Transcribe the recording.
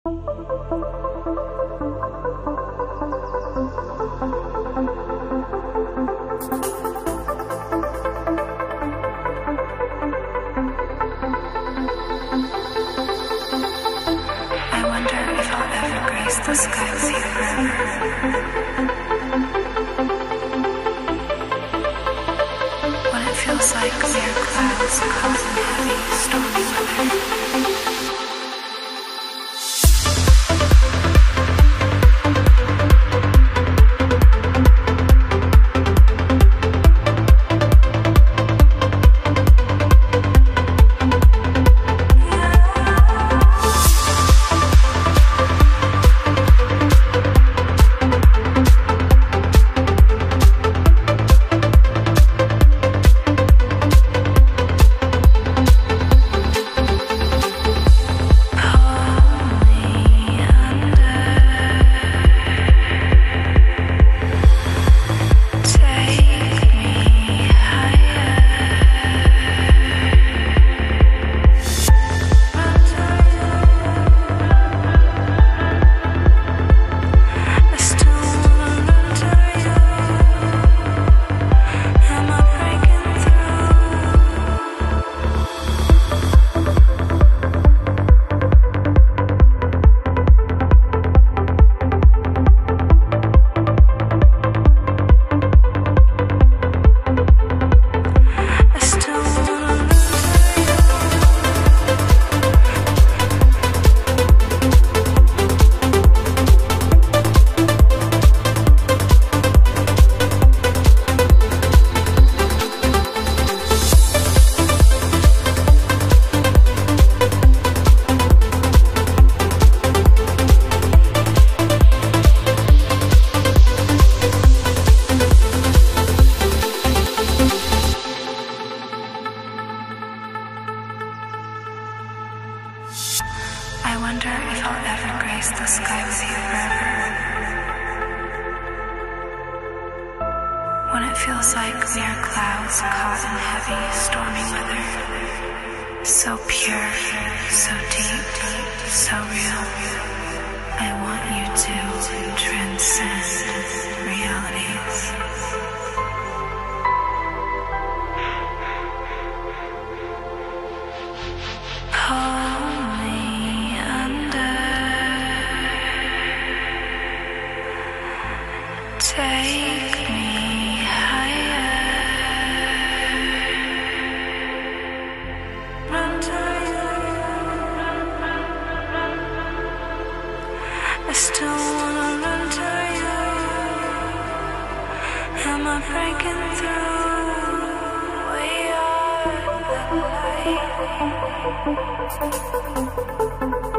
The sky with you forever. When it feels like mere clouds caught in heavy, stormy weather. I wonder if I'll ever grace the sky with you forever. When it feels like mere clouds caught in heavy, stormy weather. So pure, so deep, so real. I want you to transcend realities. Take me higher. Run to you. I still wanna run to you. Am I breaking through? We are the light.